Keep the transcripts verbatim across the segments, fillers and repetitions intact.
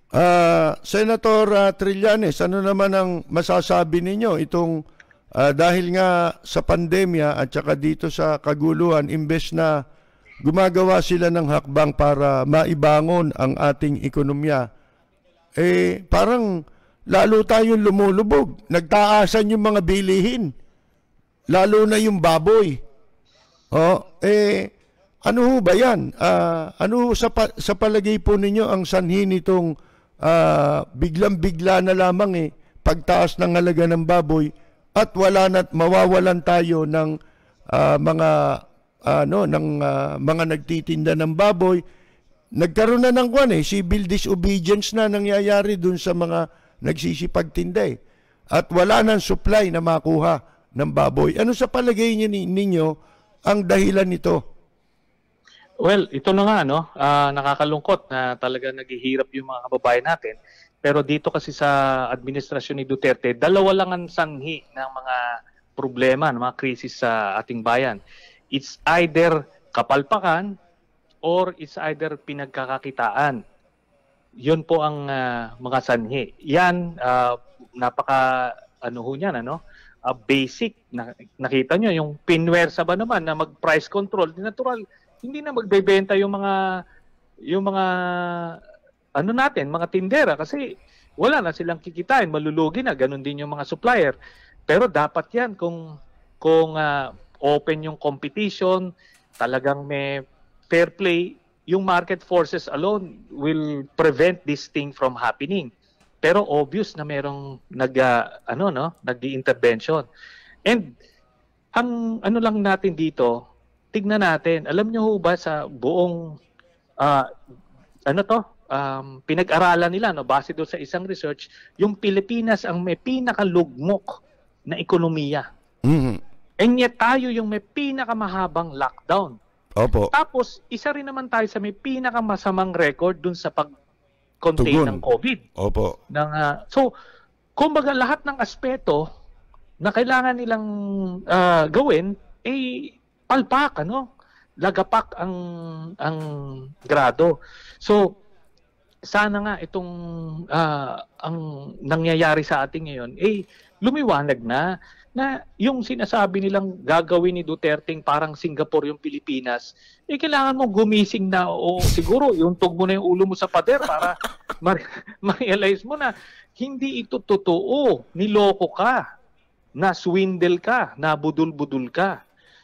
Ah, Senator ah, Trillanes, ano naman ang masasabi ninyo itong ah, dahil nga sa pandemya at saka dito sa kaguluhan, imbes na gumagawa sila ng hakbang para maibangon ang ating ekonomiya, eh parang lalo tayong lumulubog. Nagtaasan yung mga bilihin, lalo na yung baboy. Oh, eh ano ho ba 'yan? Ah, ano ho sa pa- sa palagay po ninyo ang sanhi nitong ah, biglang-bigla na lamang eh pagtaas ng halaga ng baboy at wala na mawawalan tayo ng ah, mga ano ng ah, mga nagtitinda ng baboy. Nagkaroon na ng kwan eh, civil disobedience na nangyayari dun sa mga nagsisipagtinda eh. At wala nang supply na makuha ng baboy. Ano sa palagay niyo ni- ninyo ang dahilan nito? Well, ito na nga, no? Ah, nakakalungkot na talaga naghihirap yung mga kababayan natin. Pero dito kasi sa administrasyon ni Duterte, dalawa lang ang sanhi ng mga problema, ng mga krisis sa ating bayan. It's either kapalpakan or it's either pinagkakakitaan. Yun po ang ah, mga sanhi. Yan, ah, napaka, ano ho yan, ano? Ah, basic. Na, nakita nyo, yung pinwersa ba naman na mag-price control, natural, hindi na magbebenta yung mga yung mga ano natin, mga tindera kasi wala na silang kikitain, malulugi na, ganun din yung mga supplier. Pero dapat 'yan kung kung ah, open yung competition, talagang may fair play, yung market forces alone will prevent this thing from happening. Pero obvious na merong nag ah, ano no, nag-intervention. And ang ano lang natin dito, tignan natin. Alam niyo ho ba sa buong ah, ano to? Um, pinag-aralan nila no base doon sa isang research, yung Pilipinas ang may pinakalugmok na ekonomiya. Mhm. And yet tayo yung may pinakamahabang lockdown. Opo. Tapos isa rin naman tayo sa may pinakamasamang record dun sa pag-contain Tugon. ng COVID. Opo. Ng, ah, so, kumbaga lahat ng aspeto na kailangan nilang ah, gawin eh palpak ano, lagapak ang ang grado. So sana nga itong ah, ang nangyayari sa atin ngayon eh lumiwanag na na yung sinasabi nilang gagawin ni Duterte parang Singapore yung Pilipinas, eh kailangan mo gumising na o siguro yung tug mo na yung ulo mo sa pader para ma- ma-realize mo na hindi ito totoo, niloko ka, na swindle ka, nabudul-budul ka.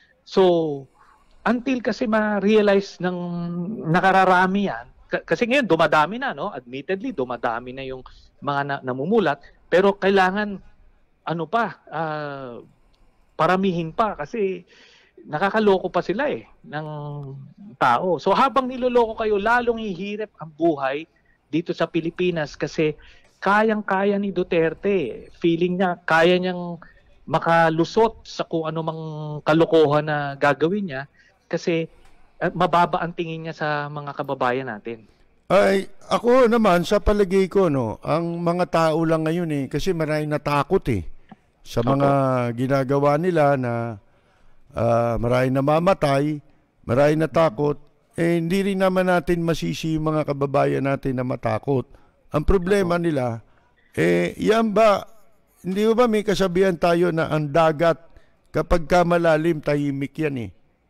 So, until kasi ma-realize ng nakararami yan, k- kasi ngayon dumadami na, no? Admittedly, dumadami na yung mga na- namumulat, pero kailangan, ano pa, ah, paramihin pa kasi nakakaloko pa sila eh, ng tao. So, habang niloloko kayo, lalong hihirap ang buhay dito sa Pilipinas kasi kayang-kaya ni Duterte. Feeling niya, kaya niyang makalusot sa kung ano mang kalokohan na gagawin niya kasi eh, mababa ang tingin niya sa mga kababayan natin. Ay, ako naman sa palagay ko no, ang mga tao lang ngayon eh kasi maraming natakot eh sa mga Opo. ginagawa nila na ah, maraming namamatay, maraming natakot. Eh hindi rin naman natin masisi yung mga kababayan natin na matakot. Ang problema Opo. nila eh yan ba, hindi ba may kasabihan tayo na ang dagat kapag ka malalim tahimik yan eh.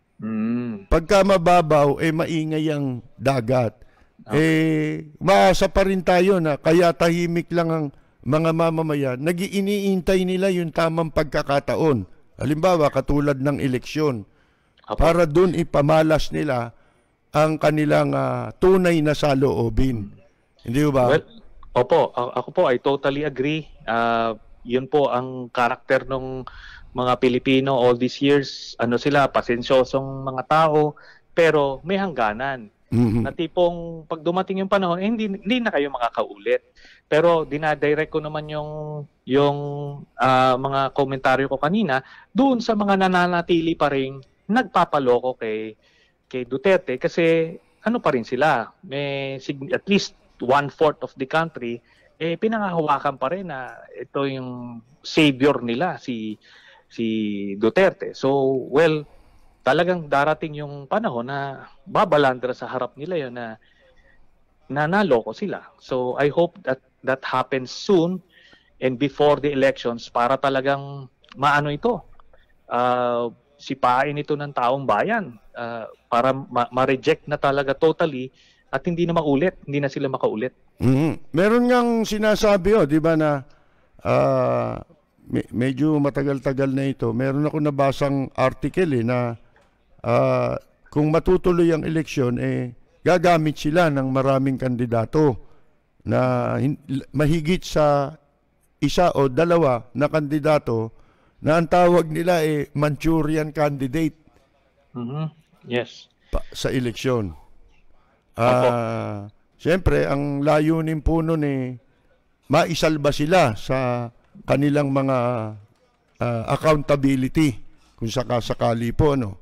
Mm. Pagka mababaw eh maingay ang dagat. Okay. Eh, maasa pa rin tayo na kaya tahimik lang ang mga mamamayan. Nag-iiniintay nila yung tamang pagkakataon. Halimbawa, katulad ng eleksyon. Opo. Para dun ipamalas nila ang kanilang ah, tunay na saloobin. Hindi ba? Well, opo, a- ako po I totally agree. Ah, yun po ang karakter ng mga Pilipino all these years. Ano sila, pasensyosong mga tao, pero may hangganan. Mhm. Na tipong pag dumating yung panahon, eh, hindi, hindi na kayo makakaulit. Pero dinadirect ko naman yung, yung ah, mga komentaryo ko kanina doon sa mga nananatili pa rin nagpapaloko kay, kay Duterte kasi ano pa rin sila, may sig- at least one-fourth of the country, eh, pinangahawakan pa rin na ito yung savior nila, si, si Duterte. So, well, talagang darating yung panahon na babalandra sa harap nila yon na na naloko sila. So I hope that that happens soon and before the elections para talagang maano ito. Uh, sipain ito ng taong bayan uh, para ma- ma-reject na talaga totally at hindi na maulit, hindi na sila makaulit. Mm-hmm. Meron ngang sinasabi, oh, di ba na uh, me- medyo matagal-tagal na ito. Meron ako nabasang article eh, na uh, kung matutuloy ang eleksyon, eh, gagamit sila ng maraming kandidato na hin- mahigit sa isa o dalawa na kandidato na ang tawag nila eh Manchurian candidate. Mm-hmm. Yes. Pa- sa eleksyon. Ah, uh, siyempre ang layunin po nun eh maisalba sila sa kanilang mga uh, accountability kung sakasakali po, no.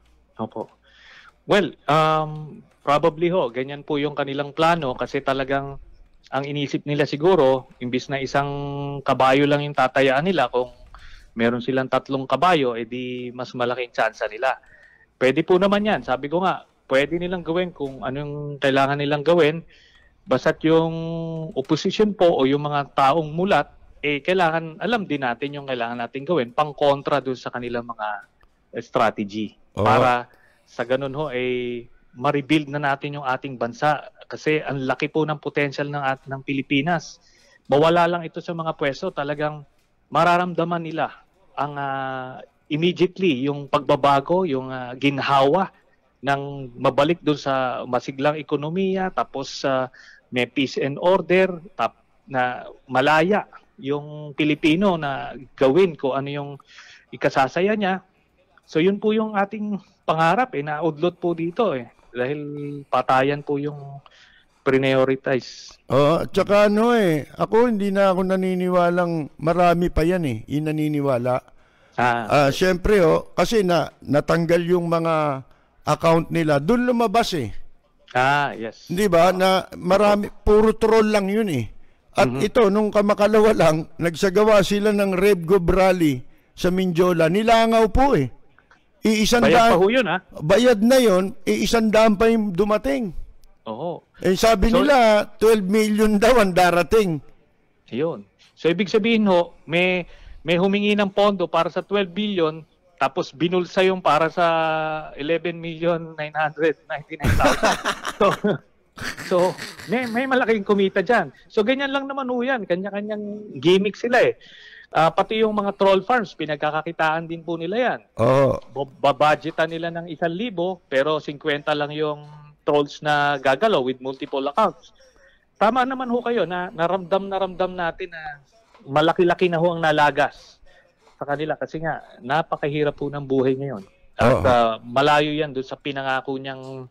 Opo. Well, um probably ho, ganyan po yung kanilang plano kasi talagang ang inisip nila siguro, imbis na isang kabayo lang yung tatayaan nila, kung meron silang tatlong kabayo, edi mas malaking tsansa nila. Pwede po naman yan. Sabi ko nga, pwede nilang gawin kung anong kailangan nilang gawin. Basta't yung opposition po o yung mga taong mulat, eh kailangan, alam din natin yung kailangan natin gawin pang kontra dun sa kanilang mga strategy. Oh. Para sa ganun ho, eh ma-rebuild na natin yung ating bansa. Kasi ang laki po ng potential ng, at, ng Pilipinas. Mawala lang ito sa mga pwesto, talagang mararamdaman nila ang uh, immediately yung pagbabago, yung uh, ginhawa ng mabalik doon sa masiglang ekonomiya, tapos uh, may peace and order, tap, na malaya yung Pilipino na gawin ko ano yung ikasasaya niya. So yun po yung ating pangarap eh, naudlot po dito eh. Dahil patayan po yung prioritize. Oh, at saka ano eh, ako hindi na ako naniniwalang marami pa yan eh, yung naniniwala. Ah, uh, syempre oh, kasi na natanggal yung mga account nila, doon lumabas eh. Ah, yes. Hindi ba? Na marami, puro troll lang yun eh. At mm-hmm. ito, nung kamakalawa lang, nagsagawa sila ng RevGov rally sa Mindiola. Nilangaw po eh. Iisang bayad daan, pa ho yun ha? Bayad na yun, iisang daan pa yung dumating. Oo. Eh sabi so, nila, twelve million daw ang darating. Yun. So ibig sabihin ho, may, may humingi ng pondo para sa twelve billion, tapos binulsa yung para sa eleven million nine hundred ninety-nine thousand. so, so may, may malaking kumita dyan. So ganyan lang naman ho yan. Kanya-kanyang gimmick sila eh. Uh, pati yung mga troll farms, pinagkakakitaan din po nila yan. Oh. Babudgetan nila ng isang libo, pero fifty lang yung trolls na gagalaw with multiple accounts. Tama naman ho kayo na naramdam naramdam natin na malaki-laki na ho ang nalagas sa kanila kasi nga napakahirap po ng buhay ngayon. At oh. uh, malayo yan doon sa pinangako niyang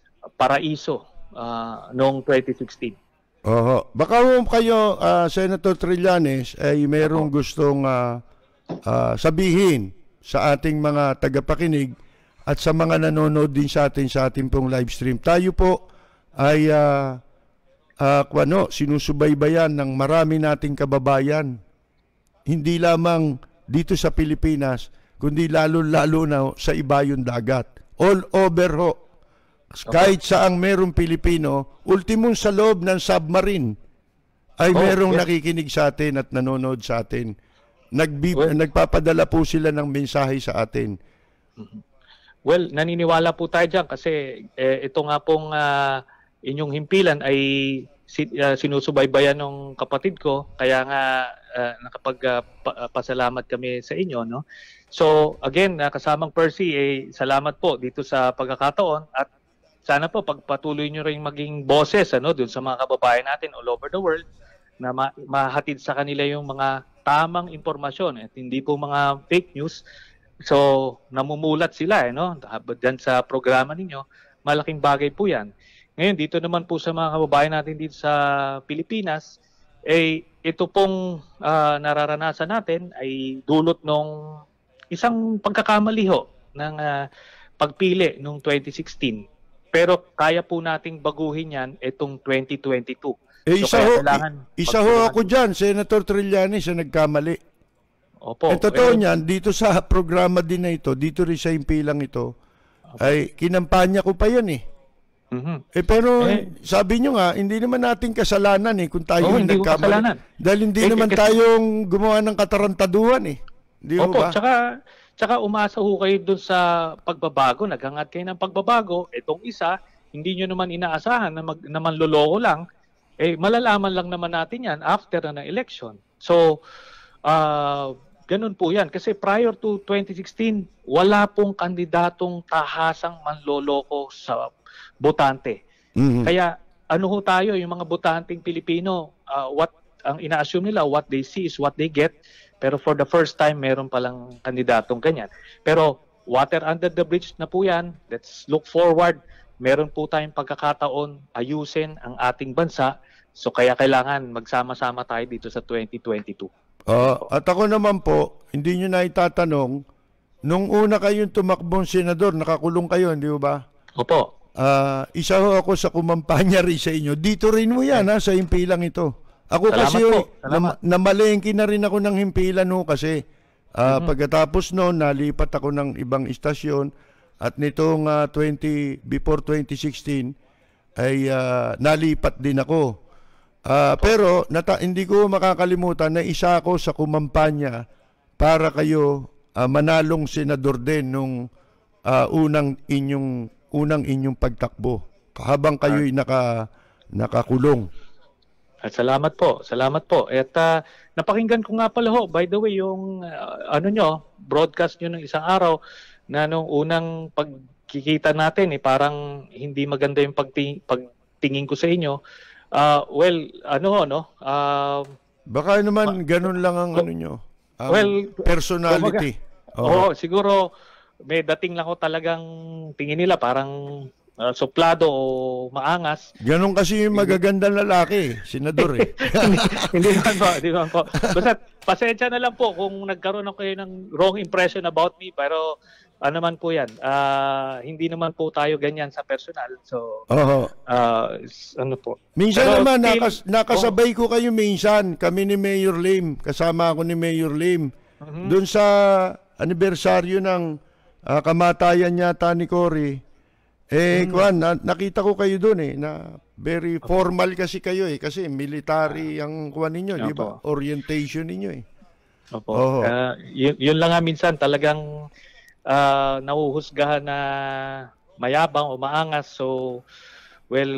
paraiso uh, noong twenty sixteen. Oho. Baka ho kayo, uh, Senator Trillanes, ay mayroong gustong uh, uh, sabihin sa ating mga tagapakinig at sa mga nanonood din sa atin sa ating pong live stream. Tayo po ay uh, uh, ano, sinusubaybayan ng marami nating kababayan. Hindi lamang dito sa Pilipinas, kundi lalo-lalo na sa ibayong dagat. All over ho. Kahit saang merong Pilipino, ultimong sa loob ng submarine ay oh, merong yes. nakikinig sa atin at nanonood sa atin. Nagbi- well, nagpapadala po sila ng mensahe sa atin. Well, naniniwala po tayo dyan kasi eh, ito nga pong uh, inyong himpilan ay si, uh, sinusubaybayan ng kapatid ko. Kaya nga uh, nakapagpasalamat uh, pa, kami sa inyo. No? So again, uh, kasamang Percy, eh, salamat po dito sa pagkakataon at sana po pagpatuloy nyo rin maging boses ano, dun sa mga kababayan natin all over the world na ma- mahatid sa kanila yung mga tamang impormasyon at hindi po mga fake news. So, namumulat sila, eh, no? Diyan sa programa ninyo, malaking bagay po yan. Ngayon, dito naman po sa mga kababayan natin dito sa Pilipinas, eh, ito pong uh, nararanasan natin ay dulot nung isang pagkakamali ho ng uh, pagpili noong twenty sixteen. Pero kaya po nating baguhin yan itong twenty twenty-two. Eh, so, isa ho, isa ho ako dyan, Senator Trillanes, na nagkamali. Opo. Ang totoo eh, niyan, dito sa programa din na ito, dito rin sa himpilang ito, opo, ay kinampanya ko pa yan eh. Mhm. Eh pero Eh, sabi nyo nga, hindi naman natin kasalanan eh kung tayo Oo, yung hindi ko kasalanan. nagkamali. Dahil hindi Eh, naman kasi- tayong gumawa ng katarantaduhan eh. Di ho Opo, ba? tsaka, tsaka umasa ho kayo dun sa pagbabago, naghangat kayo ng pagbabago, itong isa, hindi nyo naman inaasahan na, mag, na manloloko lang, eh malalaman lang naman natin yan after na ng election. So, ah ganun po yan. Kasi prior to twenty sixteen, wala pong kandidatong tahasang manloloko sa botante. Mhm. Kaya ano ho tayo, yung mga botanteng Pilipino, ah, what ang ina-assume nila, what they see is what they get. Pero for the first time, meron palang kandidatong ganyan. Pero water under the bridge na po yan. Let's look forward. Meron po tayong pagkakataon ayusin ang ating bansa. So kaya kailangan magsama-sama tayo dito sa twenty twenty-two. Ah, at ako naman po, hindi nyo na itatanong, nung una kayong tumakbong senador, nakakulong kayo, hindi ba? Opo. Ah, isa ho ako sa kumampanya rin sa inyo. Dito rin mo yan ha, sa himpilang ito. Ako Salamat kasi, po. ho, Salamat. na, namalengke na rin ako ng himpilan ho kasi ah, Mhm. pagkatapos noon, nalipat ako ng ibang istasyon at nitong ah, twenty, before twenty sixteen ay ah, nalipat din ako. Ah, pero nata, hindi ko makakalimutan na isa ako sa kumampanya para kayo ah, manalong senador din nung ah, unang inyong unang inyong pagtakbo habang kayo'y naka nakakulong. At salamat po, salamat po. At ah, napakinggan ko nga pala ho, by the way, yung ah, ano nyo, broadcast nyo ng isang araw na nung unang pagkikita natin, eh, parang hindi maganda yung pagti- pagtingin ko sa inyo. Ah, well, ano ho, no? Ah, Baka naman ganun lang ang Ko- ano nyo, ang well, personality. Oo, Oo. siguro may dating lang ho talagang tingin nila parang ah, suplado o maangas. Ganun kasi yung magagandang lalaki, senador eh. hindi, hindi naman po, hindi naman po. Basta pasensya na lang po kung nagkaroon ako kayo ng wrong impression about me, pero ano man po yan, ah, hindi naman po tayo ganyan sa personal. So, Oo. ah, s- ano po. Minsan Pero naman, still- nakas, nakasabay ko kayo minsan. Kami ni Mayor Lim, kasama ako ni Mayor Lim. Mhm. Doon sa anibersaryo ng ah, kamatayan yata ni Cory, eh, kuwan, na, nakita ko kayo doon eh, na very formal kasi kayo eh, kasi military ang kuwan ninyo, di ba? Opo. Orientation ninyo eh. Opo. Oo. Ah, yun, yun lang nga minsan talagang ah, nahuhusgahan na mayabang o maangas. So, well,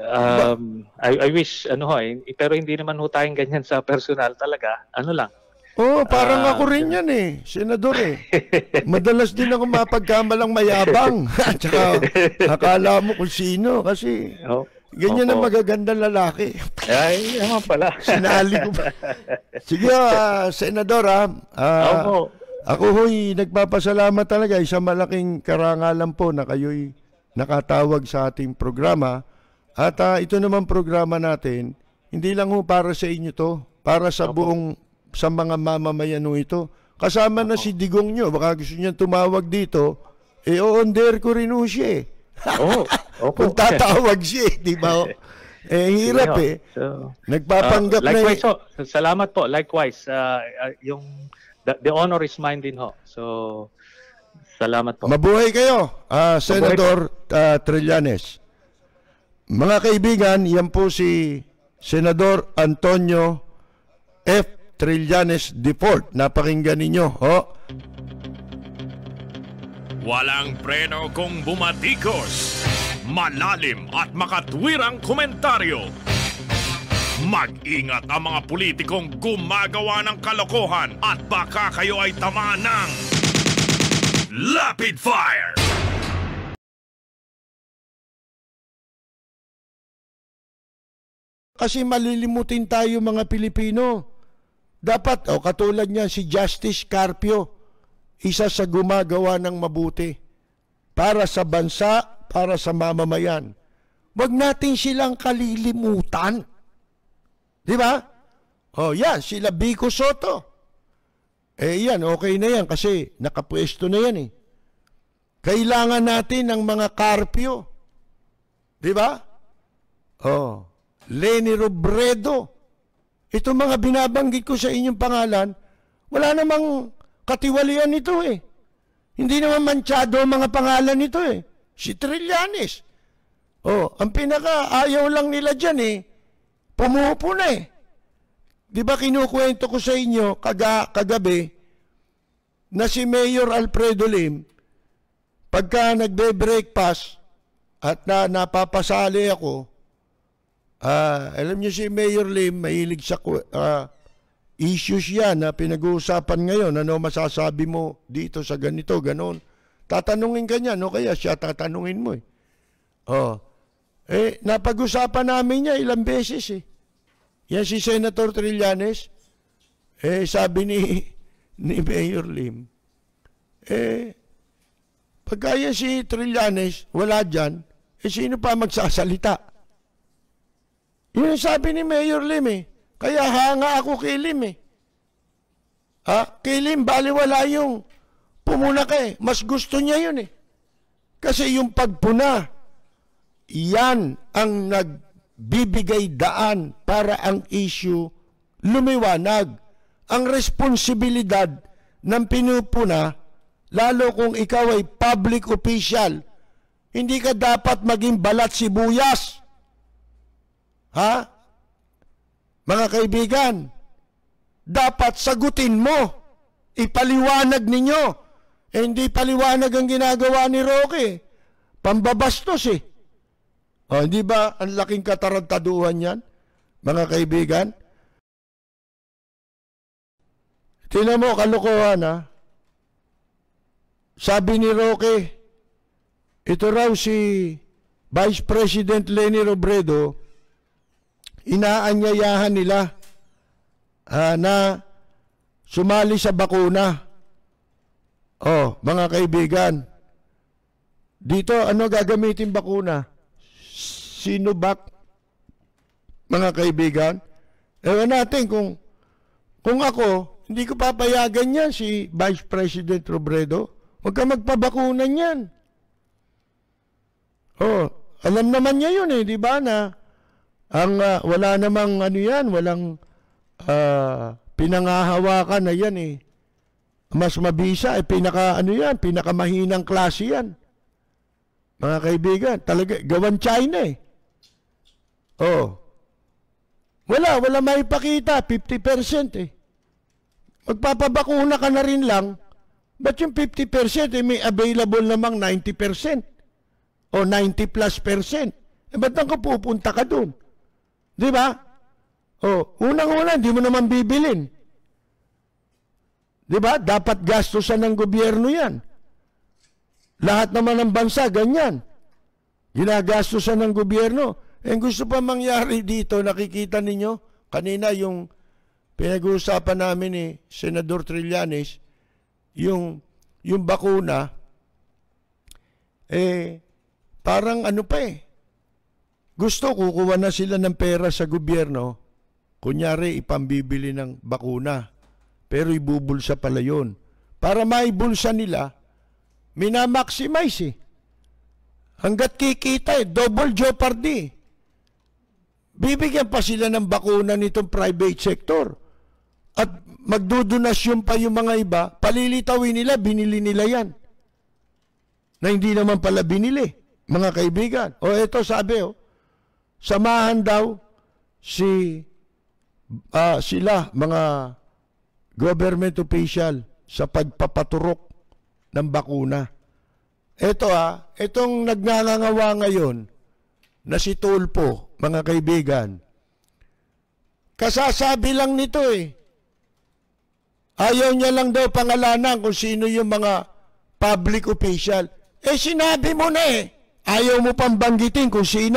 um, I, I wish, ano ho, eh, pero hindi naman ho tayong ganyan sa personal talaga. Ano lang. Oo, parang Ah, ako rin yan eh, senador eh. Madalas din ako mapagkamalang mayabang. At saka, akala mo kung sino kasi Oh, ganyan ang opo. magagandang lalaki. Ay, naman pala. Sinali ko pa. Sige, ah, senador ah. Ah, Opo. ako ho'y nagpapasalamat talaga. Isang malaking karangalan po na kayo'y nakatawag sa ating programa. At ah, ito naman programa natin, hindi lang ho para sa inyo to, para sa Opo. buong, sa mga mamamayan ho ito. Kasama na si Digong nyo, baka gusto niya tumawag dito, eh o-on-dare ko rin ho siya eh. Oo. Opo. Kung tatawag siya eh, di ba ho? Eh, hirap Sige ho. eh. So, Nagpapanggap ah, na likewise eh. ho. Salamat po. Likewise. ah, ah, yung the, the honor is mine din ho. So, salamat po. Mabuhay kayo, ah, Senador ah, Trillanes. Mga kaibigan, yan po si Senador Antonio F. Trillanes de Fort. Napakinggan ninyo. Oh. Walang preno kung bumatikos. Malalim at makatwirang komentaryo. Mag-ingat ang mga politikong gumagawa ng kalokohan at baka kayo ay tamaan ng Rapid Fire! Kasi malilimutin tayo mga Pilipino. Dapat, oh, katulad niya si Justice Carpio, isa sa gumagawa ng mabuti para sa bansa, para sa mamamayan. Huwag natin silang kalilimutan. Di ba? Oh, yan, sila Vico Soto. Eh yan, okay na yan kasi nakapwesto na yan eh. Kailangan natin ng mga Carpio. Di ba? Oh, Leni Robredo. Ito mga binabanggit ko sa inyong pangalan, wala namang katiwalian nito eh. Hindi naman manchado ang mga pangalan nito eh. Si Trillanes. Oh, ang pinaka ayaw lang nila dyan eh, pumupo na eh. Di ba kinukwento ko sa inyo kaga, kagabi na si Mayor Alfredo Lim, pagka nagbe-breakfast at na napapasali ako, uh, alam niyo si Mayor Lim, mahilig sa uh, issues yan na pinag-uusapan ngayon. Ano masasabi mo dito sa ganito, ganon. Tatanungin ka niya, no? Kaya siya tatanungin mo eh. Oh. Eh, napag-usapan namin niya ilang beses eh. Yan si Senator Trillanes, eh, sabi ni, ni Mayor Lim, eh, pagka yan si Trillanes, wala dyan, eh, sino pa magsasalita? Yun ang sabi ni Mayor Lim eh. Kaya hanga ako kay Lim eh. Ha? Kay Lim, baliwala yung pumuna ka eh. Mas gusto niya yun eh. Kasi yung pagpuna, yan ang nagbibigay daan para ang issue lumiwanag. Ang responsibilidad ng pinupuna, lalo kung ikaw ay public official, hindi ka dapat maging balat sibuyas. Ha? Mga kaibigan, dapat sagutin mo. Ipaliwanag ninyo. Eh, hindi paliwanag ang ginagawa ni Roque. Pambabastos eh. O, hindi ba ang laking katarantaduhan yan, mga kaibigan? Tingnan mo, kalokohan ha. Sabi ni Roque, ito raw si Vice President Leni Robredo, inaanyayahan nila uh, na sumali sa bakuna. Oh, mga kaibigan, dito ano gagamitin bakuna? Sinovac, mga kaibigan. Ewan natin kung kung ako, hindi ko papayagan yan si Vice President Robredo. Huwag ka magpabakunan yan. Oh, alam naman niya yun eh, di ba na ang uh, wala namang ano yan, walang uh, pinangahawakan na yan eh. Mas mabisa, eh, pinaka ano yan, pinakamahinang klase yan. Mga kaibigan, talaga, gawan China eh. Oh. Wala, wala maipakita, fifty percent eh. Magpapabakuna ka na rin lang, ba't yung fifty percent eh, may available namang ninety percent o ninety plus percent. Eh, ba't nang pupunta ka dun? Di ba? Oh, unang-una, di mo naman bibilin. Di ba? Dapat gastusan ng gobyerno yan. Lahat naman ng bansa, ganyan. Ginagastusan ng gobyerno. Eh, gusto pa mangyari dito, nakikita ninyo, kanina yung pinag-uusapan namin ni Senador Trillanes, yung, yung bakuna, eh, parang ano pa eh, gusto kukuha na sila ng pera sa gobyerno, kunyari ipambibili ng bakuna, pero ibubulsa pala yun. Para maibulsa nila, minamaximize eh. Hanggat kikita eh, double jeopardy. Bibigyan pa sila ng bakuna nitong private sector. At magdodonasyon pa yung mga iba, palilitawin nila, binili nila yan. Na hindi naman pala binili, mga kaibigan. O eto sabi oh, samahan daw si uh, sila, mga government official sa pagpapaturok ng bakuna. Ito ah, itong nagngangawa ngayon na si Tulfo, mga kaibigan, kasasabi lang nito eh. Ayaw niya lang daw pangalanan kung sino yung mga public official. Eh sinabi mo na eh. Ayaw mo pang banggitin kung sino.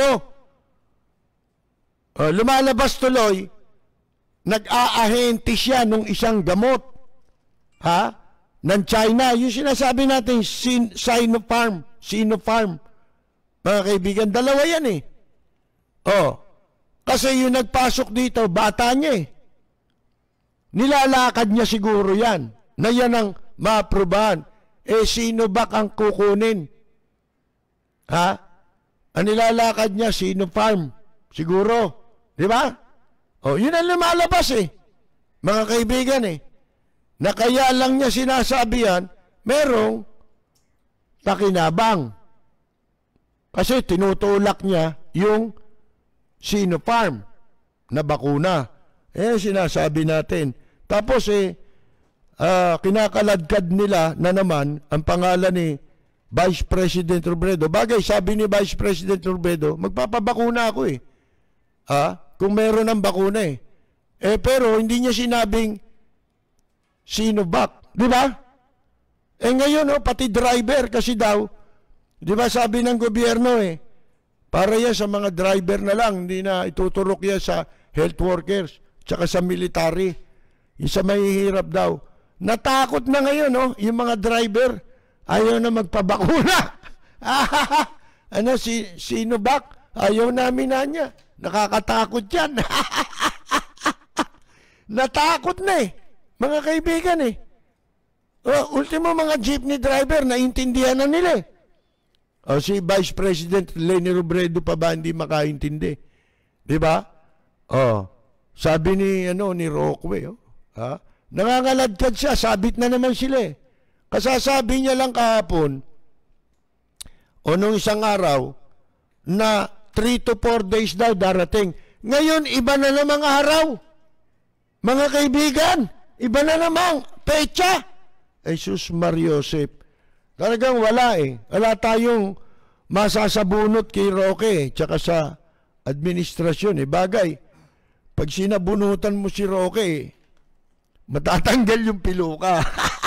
Uh, lumalabas tuloy, nag-aahente siya nung isang gamot. Ha? Ng China. Yung sinasabi natin, Sin Sinopharm. Sinopharm. Mga kaibigan, dalawa yan eh. Oh. Kasi yung nagpasok dito, bata niya eh. Nilalakad niya siguro yan. Na yan ang maaprubahan. Eh, sino ba ang kukunin? Ha? Ang nilalakad niya, Sinopharm. Siguro. Di ba? Oh, yun ang lumalabas eh. Mga kaibigan eh. Na kaya lang niya sinasabi yan, merong pakinabang. Kasi tinutulak niya yung Sinopharm na bakuna. Eh, sinasabi natin. Tapos eh, uh, kinakaladkad nila na naman ang pangalan ni Vice President Robredo. Bagay, sabi ni Vice President Robredo, magpapabakuna ako eh. Ha? Kung meron ng bakuna eh. Eh, pero hindi niya sinabing Sinovac. Di ba? Eh ngayon, oh, pati driver kasi daw, di ba sabi ng gobyerno eh, para yan sa mga driver na lang, hindi na ituturok yan sa health workers, tsaka sa military. Yung sa mahihirap daw. Natakot na ngayon, no? Yung mga driver, ayaw na magpabakuna. Ano, si, Sinovac? Ayaw namin na niya. Nakakatakot yan. Natakot na eh. Mga kaibigan eh. O, ultimo mga jeepney driver, naintindihan na nila eh. O, si Vice President Leni Robredo pa ba hindi makaintindi? Di ba? O, sabi ni, ano, ni Rockway, oh, ha? Nangangaladkad siya, sabit na naman sila eh. Kasasabi niya lang kahapon, o nung isang araw, na three to four days daw darating. Ngayon, iba na namang araw. Mga kaibigan, iba na namang pecha. Jesus Mariosep. Talagang wala eh. Wala tayong masasabunot kay Roque eh, tsaka sa administrasyon eh. Bagay, pag sinabunutan mo si Roque eh, matatanggal yung piluka.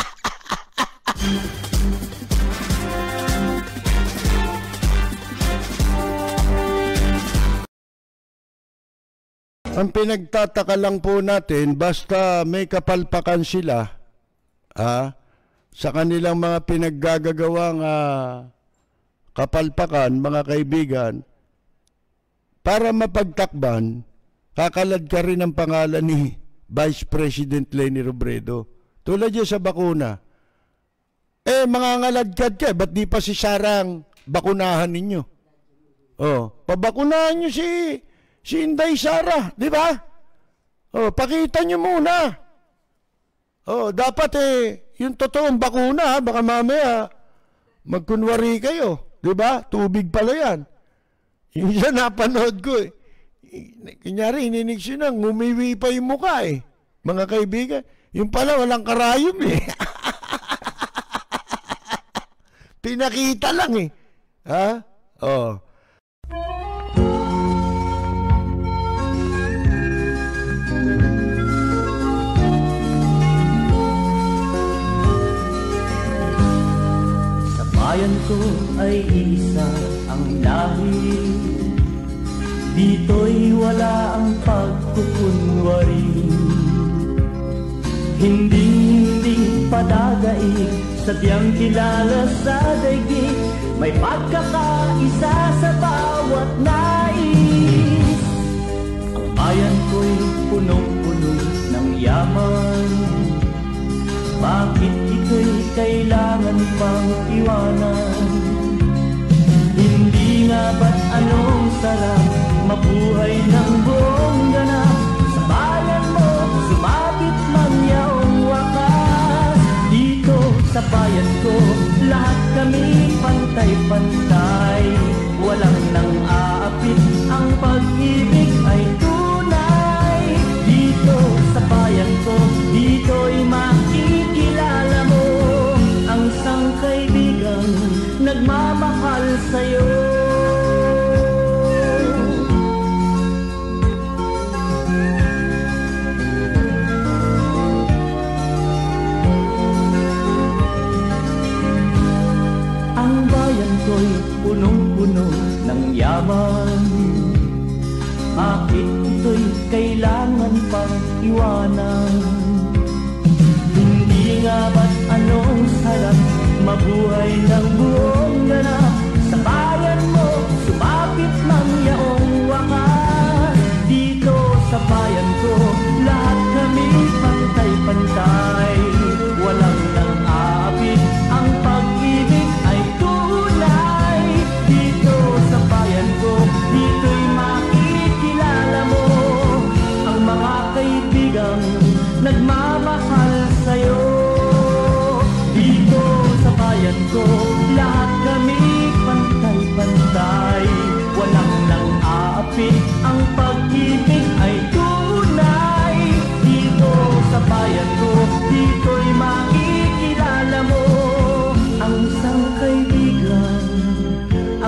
Ang pinagtataka lang po natin, basta may kapalpakan sila, ah, sa kanilang mga pinaggagawang uh, kapalpakan, mga kaibigan, para mapagtakban, kakalad ka rin ang pangalan ni Vice President Leni Robredo. Tulad yun sa bakuna. Eh, mga ngaladkad ka, ba't di pa si Sarang bakunahan ninyo? Oh, pabakunahan nyo si, si Inday Sara, di ba? Oh, pakita nyo muna. Oh, dapat eh, yung totoong bakuna, baka mamaya magkunwari kayo. Diba? Tubig pala yan. Yung isa napanood ko eh. Kunyari, ininig siya nang ngumiwi pa yung mukha eh. Mga kaibigan, yung pala walang karayom eh. Pinakita lang eh. Ha? Oh. Bayan ko ay isa ang lahi, dito'y wala ang pagkukunwari. Hindi-hindi padagaig, sadyang kilala sa daigdig, may pagkakaisa sa bawat nais. Ang bayan ko'y punong-puno ng yaman, bakit ito'y kailangan pang iwanan? Hindi nga ba't anong sarap mabuhay ng buong ganap? Sa bayan mo, sumapit man yaong wakas. Dito sa bayan ko, lahat kami pantay-pantay. Walang nang aapit, ang pag-ibig ay tunay. Dito sa bayan ko, dito'y makikilala mo ang isang kaibigang nagmamahal sa'yo. Ang bayan ko'y punong-puno ng yaman, bakit ito'y kailangan pang iwanan? Hindi nga ba't anong sarap mabuhay ng buong ganap? Sa bayan mo, sumapit man yaong wakas. Dito sa bayan ko, lahat kami pantay-pantay. Walang nang aapit, ang pag-ibig ay tunay. Dito sa bayan ko, dito'y makikilala mo ang mga kaibigang nagmamahal sa'yo. Dito sa bayan ko, lahat kami pantay-pantay.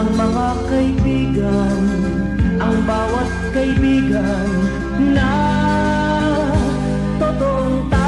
ang mga kaibigan, ang bawat kaibigan na totoong tao.